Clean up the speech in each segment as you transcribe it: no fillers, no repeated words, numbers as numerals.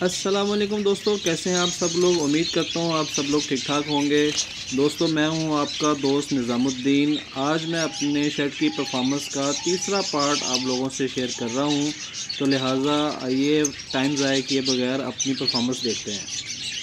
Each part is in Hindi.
अस्सलाम वालेकुम दोस्तों, कैसे हैं आप सब लोग। उम्मीद करता हूँ आप सब लोग ठीक ठाक होंगे। दोस्तों मैं हूँ आपका दोस्त निज़ामुद्दीन। आज मैं अपने शर्ट की परफॉर्मेंस का तीसरा पार्ट आप लोगों से शेयर कर रहा हूँ, तो लिहाजा आइए टाइम ज़ाया किए बगैर अपनी परफॉर्मेंस देखते हैं।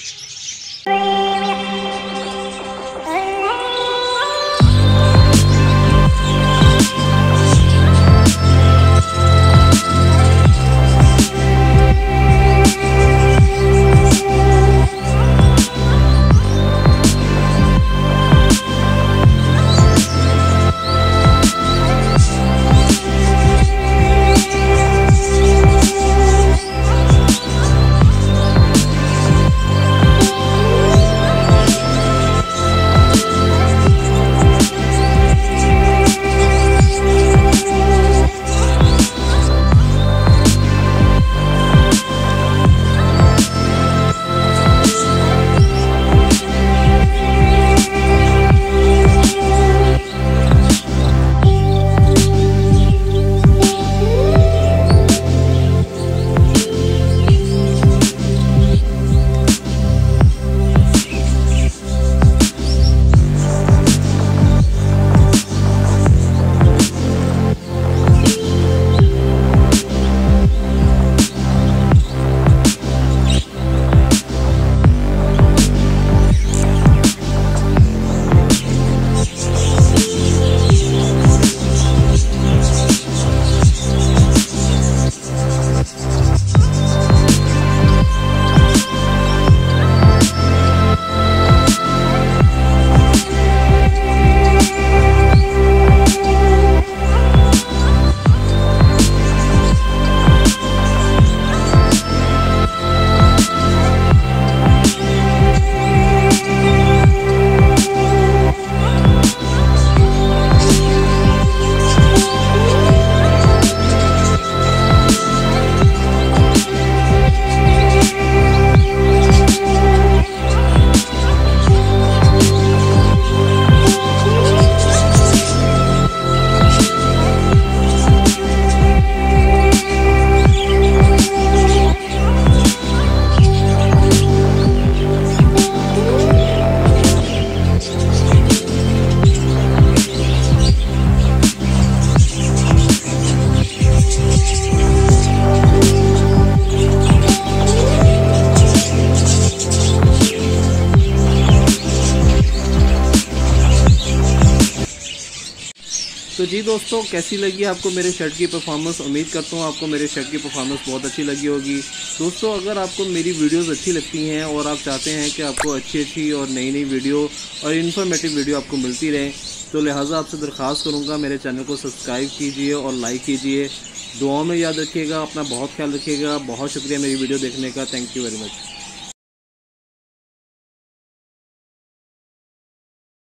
तो जी दोस्तों, कैसी लगी आपको मेरे शर्ट की परफॉर्मेंस। उम्मीद करता हूँ आपको मेरे शर्ट की परफॉर्मेंस बहुत अच्छी लगी होगी। दोस्तों अगर आपको मेरी वीडियोस अच्छी लगती हैं और आप चाहते हैं कि आपको अच्छी और नई वीडियो और इन्फॉर्मेटिव वीडियो आपको मिलती रहे, तो लिहाजा आपसे दरख्वास्त करूँगा मेरे चैनल को सब्सक्राइब कीजिए और लाइक कीजिए। दुआओं में याद रखिएगा, अपना बहुत ख्याल रखिएगा। बहुत शुक्रिया मेरी वीडियो देखने का। Thank you very much.